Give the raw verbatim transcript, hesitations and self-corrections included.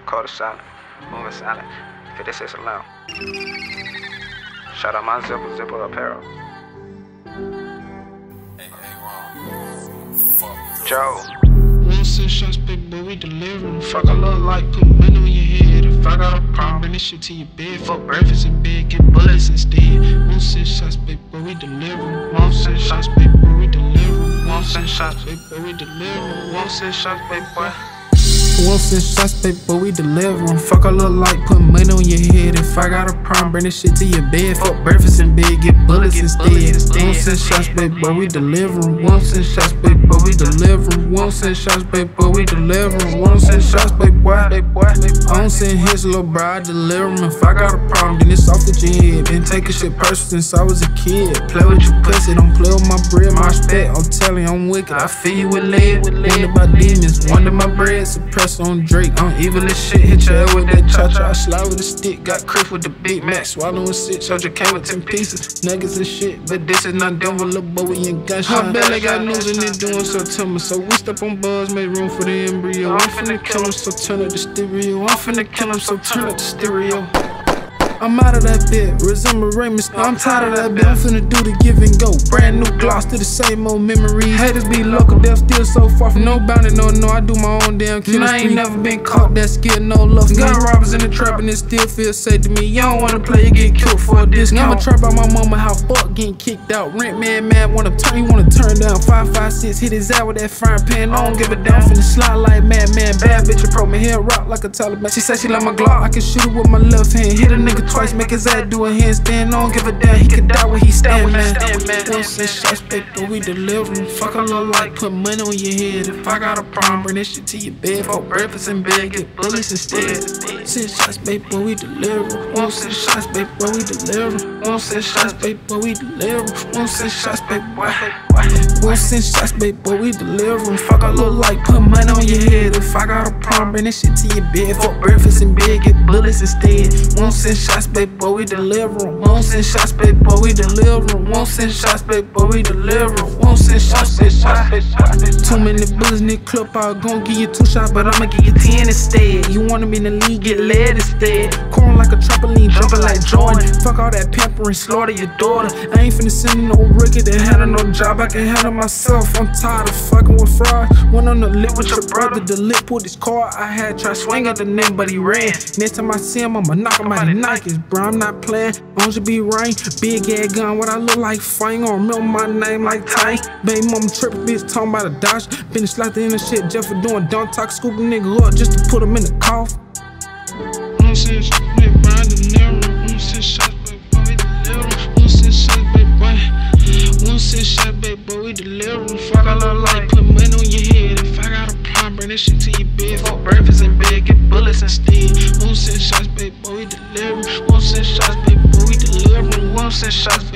Record silent, moving silent. fifty-six alarm. Shout out my zipper, zipper apparel. Joe. One six shots, big boy, we delivering. Fuck, I look like put money on your head. If I got a problem, bring this shit to your bed. Fuck breakfast in bed, get bullets instead. One six shots, big boy, we delivering. One six shots, big boy, we delivering. One six shots, big boy, we delivering. One six shots, big boy. One six shots, baby, but we delivering. Fuck, I look like put money on your head. If I got a problem, bring this shit to your bed. Fuck breakfast in bed, get bullets instead. One six shots, baby, but we delivering. One six shots, baby, but we delivering. One six shots, baby, but we delivering. One six shots, baby, boy. I don't send hits, little bro, I deliver 'em. If I got a problem, then it's off with your head. Been taking shit personal since I was a kid. Play with your pussy, don't play with my bread. My respect, I'm telling you, I'm wicked. I fill you with lead. Wonder about demons, wonder my bread. Suppress on Drake, I'm evil as shit. Hit your head with that cha-cha. I slide with a stick, got Chris with the Big Mac. Swallowing shit, soldier came with ten pieces. Nuggets and shit, but this is not done with Lil Bowie and gunshot. Her belly got news and they doing so to me. So we step on buzz, make room for the embryo. I'm finna kill him, so turn up the stereo. I'm finna kill him, so turn up the stereo. I'm out of that bit, resemble Raymond. I'm tired of that bit, I'm finna do the give and go. Brand new gloss to the same old memories. Haters be local, they're still so far from no boundary, no, no, I do my own damn kill. I ain't never been caught that scared, no love. Got robbers in the trap and it still feels safe to me. You don't wanna play, you get killed for a discount. I'ma trap out my mama, how fuck getting kicked out. Rent man, mad, wanna turn, he wanna turn down. five five six, hit his out with that frying pan. I don't give a damn, finna slide like madman. Bad bitch, I pro my hair rock like a Taliban. She said she like my Glock, I can shoot it with my left hand. Hit a nigga twice, make his ass do a handstand. I don't give a damn, he could die where he stand, man. One six shots, baby, but we delivering. Fuck, I look like put money on your head. If I got a problem, bring this shit to your bed. Fuck breakfast in bed, get bullets instead. Six shots, baby, but we delivering. One six shots, baby, but we delivering. One six shots, baby, but we delivering. One six shots, baby, boy. One six shots, baby, but we delivering. Fuck, I look like put money on your head. If I got a problem, bring this shit to your bed. Fuck breakfast in bed, get bullets instead. One six shots, baby, but we delivering. One six shots, baby, but we delivering. One six shots, baby, but we delivering. One six shots, baby, shots. Too many bullets in the clip, I gon' give you two shots, but I'ma give you ten instead. You wanna be in the league, get led instead. Corn like a trampoline, jumping like Jordan. Fuck all that pampering, slaughter your daughter. I ain't finna send no rookie to handle no job, I can handle myself. I'm tired of fucking with fraud. Went on the lip with your brother, the lip pulled his car. I had tried swing at the name, but he ran. Next time I see him, I'ma knock him out the Nikes, bro. I'm not playing, on should be rain. Big ass gun, what I look like, fine. Gon' remember my name like Tank. Baby mama trippin', bitch, talking about a Dodge. Finish like the inner shit, just for doing don't talk, scoop a nigga up just to put him in the cough. One six shots, baby, boy, delivering. One six shots, baby, boy, we delivering. One six shots, baby, boy. One six shots, baby, boy, we delivering. Fuck, I look like put money on your head. If I got a problem, bring this shit to your bed. Fuck breakfast in bed, get bullets instead. One six shots, baby, boy, we delivering. One six shots, baby, boy, we delivering. One six shots.